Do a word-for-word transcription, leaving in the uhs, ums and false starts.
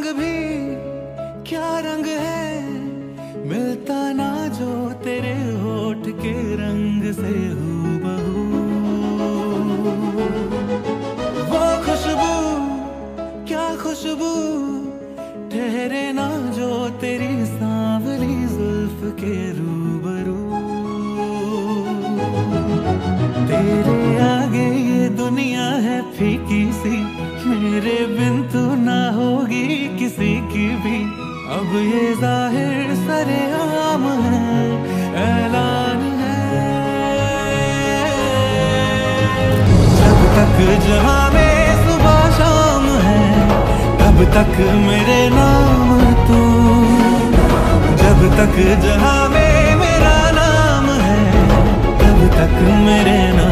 भी क्या रंग है, मिलता ना जो तेरे होठ के रंग से हूबहू। वो खुशबू क्या खुशबू, ठहरे ना जो तेरी सांवली जुल्फ के रूबरू। तेरे आगे ये दुनिया है फीकी सी, मेरे बिन तू ना होगी किसी की भी। अब ये जाहिर सरेआम है, ऐलान है। जब तक जहां में सुबह शाम है, तब तक मेरे नाम तू। जब तक जहां में मेरा नाम है, तब तक मेरे नाम